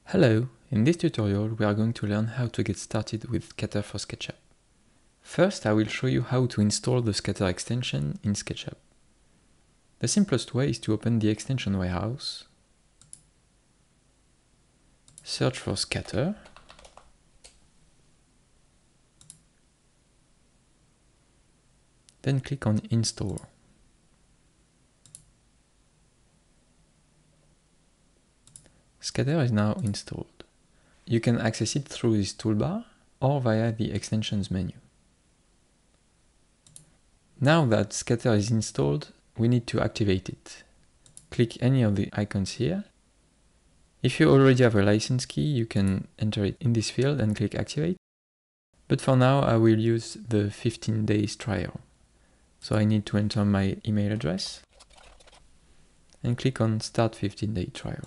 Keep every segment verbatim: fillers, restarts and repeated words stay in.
Hello, in this tutorial we are going to learn how to get started with Skatter for SketchUp. First, I will show you how to install the Skatter extension in SketchUp. The simplest way is to open the extension warehouse, search for Skatter, then click on Install. Skatter is now installed. You can access it through this toolbar or via the extensions menu. Now that Skatter is installed, we need to activate it. Click any of the icons here. If you already have a license key, you can enter it in this field and click Activate. But for now, I will use the fifteen days trial. So I need to enter my email address and click on Start fifteen day trial.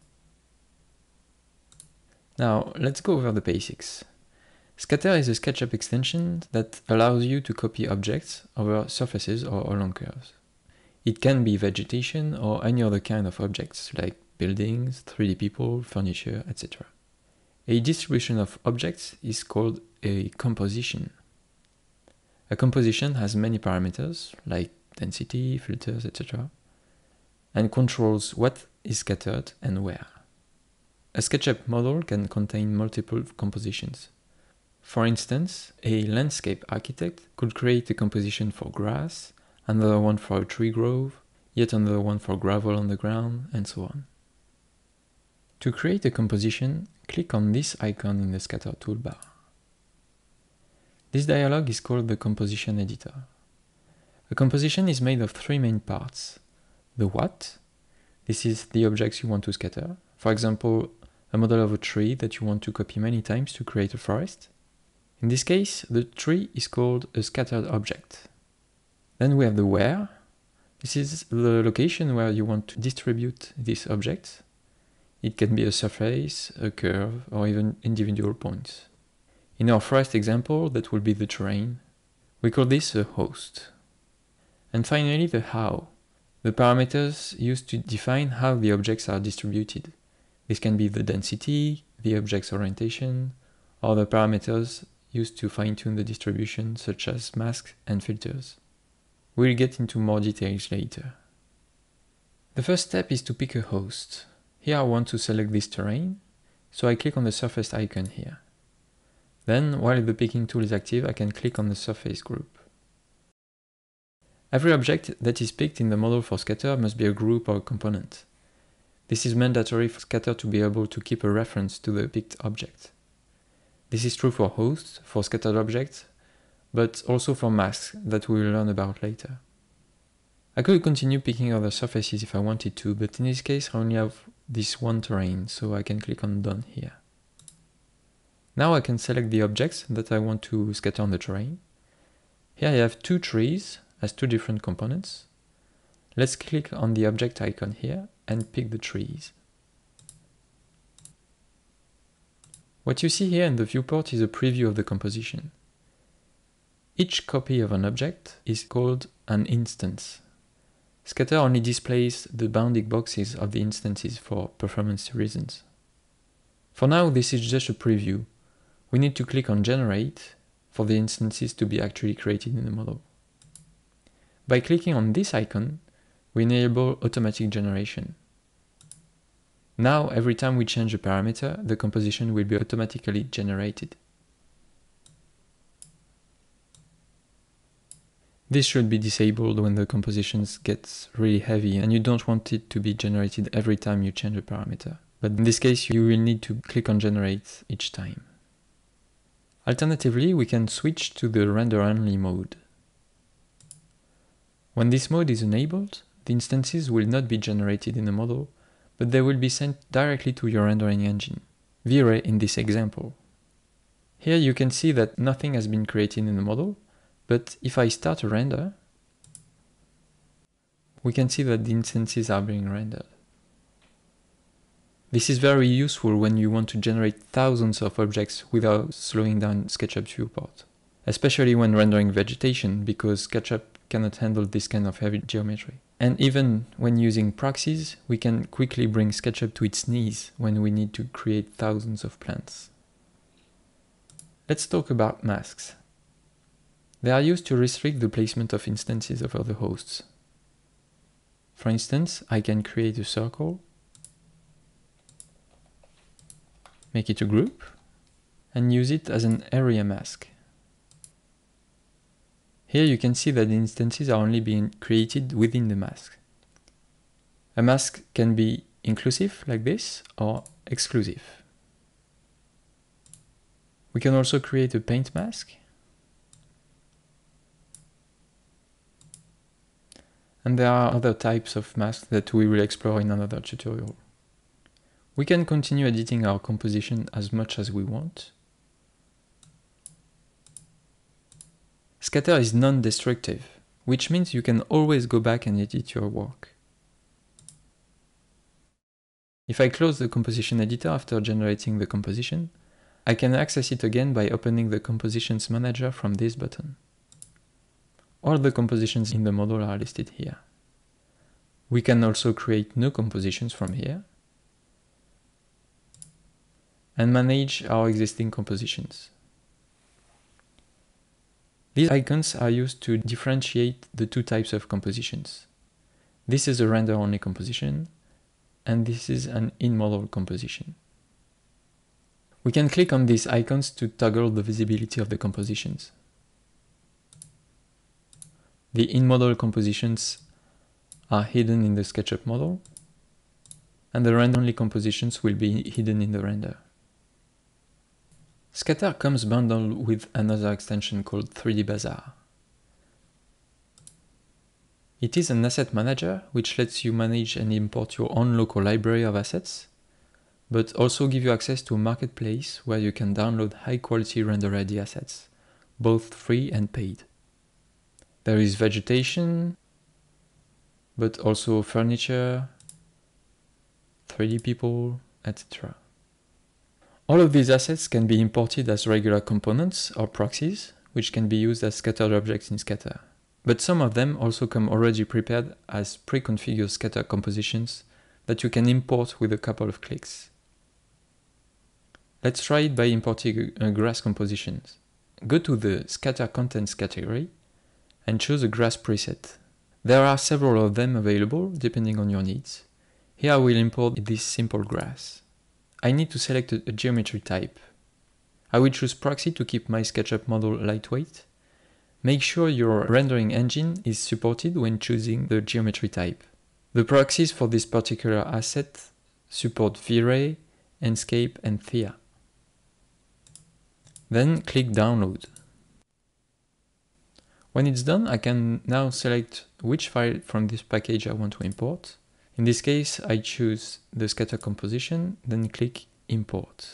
Now, let's go over the basics. Skatter is a SketchUp extension that allows you to copy objects over surfaces or along curves. It can be vegetation or any other kind of objects like buildings, three D people, furniture, et cetera. A distribution of objects is called a composition. A composition has many parameters like density, filters, et cetera, and controls what is scattered and where. A SketchUp model can contain multiple compositions. For instance, a landscape architect could create a composition for grass, another one for a tree grove, yet another one for gravel on the ground, and so on. To create a composition, click on this icon in the Skatter toolbar. This dialog is called the composition editor. A composition is made of three main parts. The what, this is the objects you want to scatter. For example, a model of a tree that you want to copy many times to create a forest. In this case, the tree is called a scattered object. Then we have the where. This is the location where you want to distribute this object. It can be a surface, a curve, or even individual points. In our forest example, that will be the terrain. We call this a host. And finally, the how. The parameters used to define how the objects are distributed. This can be the density, the object's orientation, or the parameters used to fine-tune the distribution, such as masks and filters. We'll get into more details later. The first step is to pick a host. Here I want to select this terrain, so I click on the surface icon here. Then, while the picking tool is active, I can click on the surface group. Every object that is picked in the model for Skatter must be a group or a component. This is mandatory for Skatter to be able to keep a reference to the picked object. This is true for hosts, for scattered objects, but also for masks that we will learn about later. I could continue picking other surfaces if I wanted to, but in this case I only have this one terrain, so I can click on Done here. Now I can select the objects that I want to scatter on the terrain. Here I have two trees as two different components. Let's click on the object icon here and pick the trees. What you see here in the viewport is a preview of the composition. Each copy of an object is called an instance. Skatter only displays the bounding boxes of the instances for performance reasons. For now, this is just a preview. We need to click on Generate for the instances to be actually created in the model. By clicking on this icon, we enable automatic generation. Now, every time we change a parameter, the composition will be automatically generated. This should be disabled when the compositions get really heavy and you don't want it to be generated every time you change a parameter. But in this case, you will need to click on Generate each time. Alternatively, we can switch to the render-only mode. When this mode is enabled, the instances will not be generated in the model, but they will be sent directly to your rendering engine, V-Ray in this example. Here you can see that nothing has been created in the model, but if I start a render, we can see that the instances are being rendered. This is very useful when you want to generate thousands of objects without slowing down SketchUp's viewport, especially when rendering vegetation, because SketchUp cannot handle this kind of heavy geometry. And even when using proxies, we can quickly bring SketchUp to its knees when we need to create thousands of plants. Let's talk about masks. They are used to restrict the placement of instances over the hosts. For instance, I can create a circle, make it a group, and use it as an area mask. Here you can see that the instances are only being created within the mask. A mask can be inclusive, like this, or exclusive. We can also create a paint mask. And there are other types of masks that we will explore in another tutorial. We can continue editing our composition as much as we want. Skatter is non-destructive, which means you can always go back and edit your work. If I close the composition editor after generating the composition, I can access it again by opening the Compositions Manager from this button. All the compositions in the model are listed here. We can also create new compositions from here and manage our existing compositions. These icons are used to differentiate the two types of compositions. This is a render-only composition, and this is an in-model composition. We can click on these icons to toggle the visibility of the compositions. The in-model compositions are hidden in the SketchUp model, and the render-only compositions will be hidden in the render. Skatter comes bundled with another extension called three D Bazaar. It is an asset manager which lets you manage and import your own local library of assets, but also give you access to a marketplace where you can download high-quality render-ready assets, both free and paid. There is vegetation, but also furniture, three D people, et cetera. All of these assets can be imported as regular components or proxies, which can be used as scattered objects in Skatter. But some of them also come already prepared as pre-configured Skatter compositions that you can import with a couple of clicks. Let's try it by importing a grass composition. Go to the Skatter Contents category and choose a grass preset. There are several of them available depending on your needs. Here I will import this simple grass. I need to select a, a geometry type. I will choose proxy to keep my SketchUp model lightweight. Make sure your rendering engine is supported when choosing the geometry type. The proxies for this particular asset support V-Ray, Enscape, and Thea. Then click Download. When it's done, I can now select which file from this package I want to import. In this case, I choose the Skatter composition, then click Import.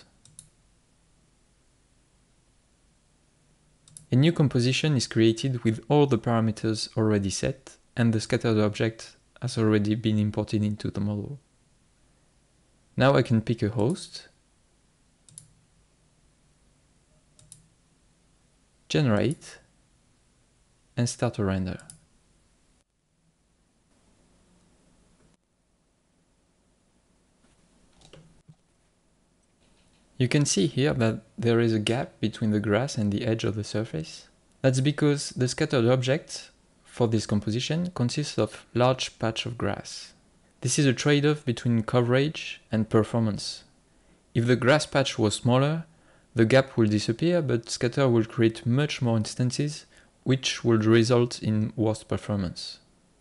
A new composition is created with all the parameters already set, and the scattered object has already been imported into the model. Now I can pick a host, generate, and start a render. You can see here that there is a gap between the grass and the edge of the surface. That's because the scattered object for this composition consists of a large patch of grass. This is a trade-off between coverage and performance. If the grass patch was smaller, the gap will disappear, but Skatter will create much more instances, which would result in worse performance.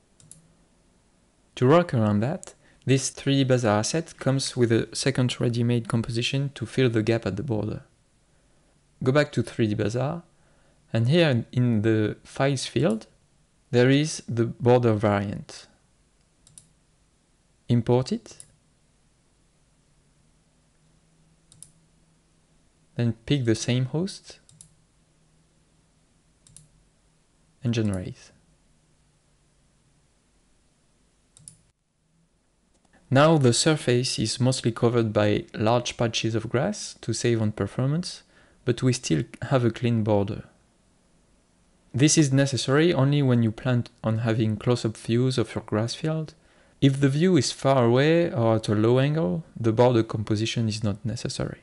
To work around that, this three D Bazaar asset comes with a second ready-made composition to fill the gap at the border. Go back to three D Bazaar, and here in the Files field, there is the border variant. Import it, then pick the same host, and generate. Now the surface is mostly covered by large patches of grass to save on performance, but we still have a clean border. This is necessary only when you plan on having close-up views of your grass field. If the view is far away or at a low angle, the border composition is not necessary.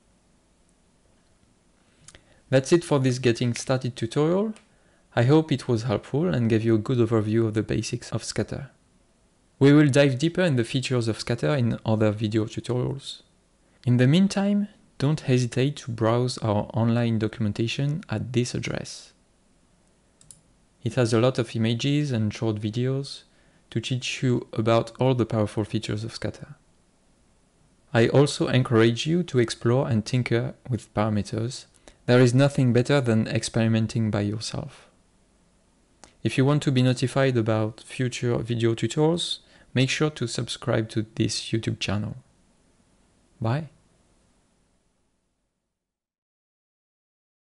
That's it for this Getting Started tutorial. I hope it was helpful and gave you a good overview of the basics of Skatter. We will dive deeper in the features of Skatter in other video tutorials. In the meantime, don't hesitate to browse our online documentation at this address. It has a lot of images and short videos to teach you about all the powerful features of Skatter. I also encourage you to explore and tinker with parameters. There is nothing better than experimenting by yourself. If you want to be notified about future video tutorials, make sure to subscribe to this YouTube channel. Bye!